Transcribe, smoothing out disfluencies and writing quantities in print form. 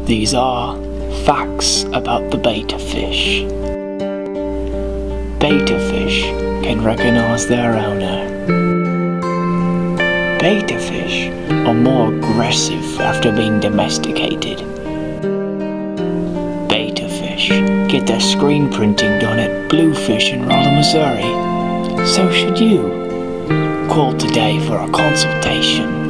These are facts about the betta fish. Betta fish can recognize their owner. Betta fish are more aggressive after being domesticated. Betta fish get their screen printing done at Bluefish in Rolla, Missouri. So should you. Call today for a consultation.